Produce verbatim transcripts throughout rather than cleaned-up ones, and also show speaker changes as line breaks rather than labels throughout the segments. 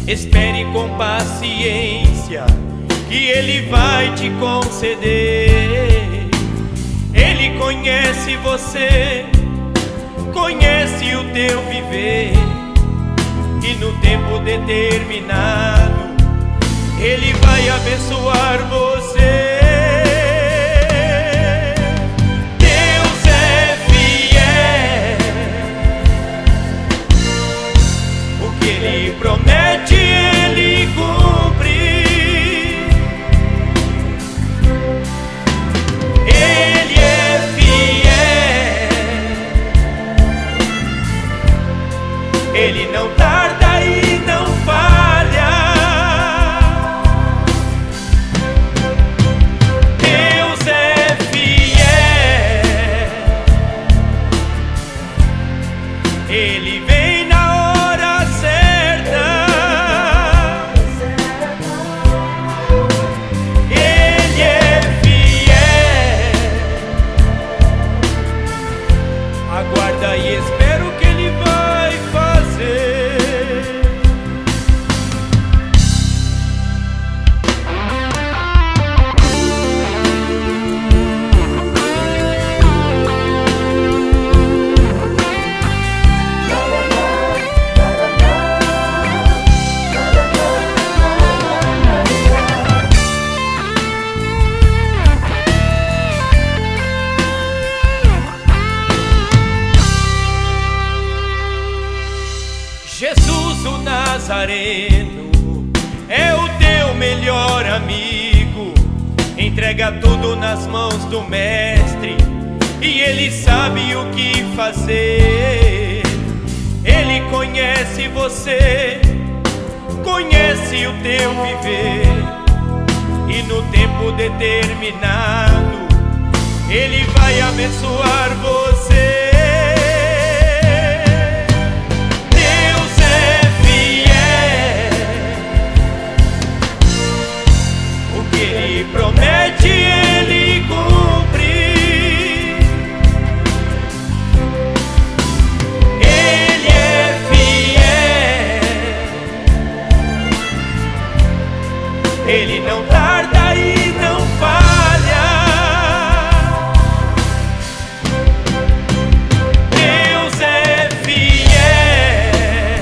Espere com paciência, que Ele vai te conceder. Ele conhece você, conhece o teu viver, e no tempo determinado Ele vai abençoar você. Deus é fiel, o que Ele promete Ele cumpre. Ele é fiel, Ele não tarda e não falha. Deus é fiel, Ele vem na hora certa. Ele é fiel, aguarda e espera o que Ele vai fazer. Jesus o Nazareno é o teu melhor amigo. Entrega tudo nas mãos do Mestre e Ele sabe o que fazer. Ele conhece você, conhece o teu viver, e no tempo determinado Ele vai abençoar você. Ele promete, Ele cumpre. Ele é fiel, Ele não tarda e não falha. Deus é fiel,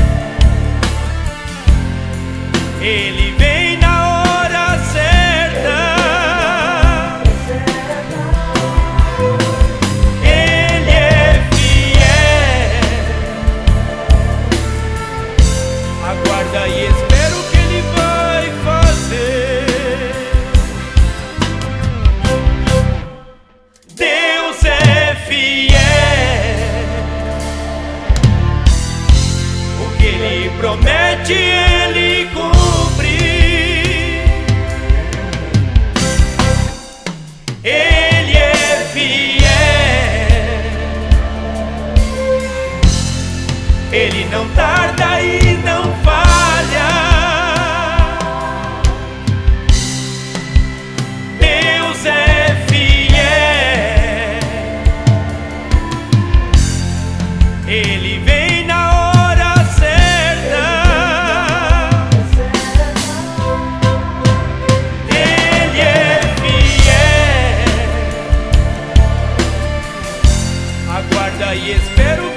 Ele vem na hora certa. Ele é fiel, aguarda e espera o que Ele vai fazer. Deus é fiel, o que Ele promete Ele cumpre. Ele é fiel, Ele não tarda e não falha. Deus é fiel, Ele vem na hora certa. Ele é fiel, aguarda e espera o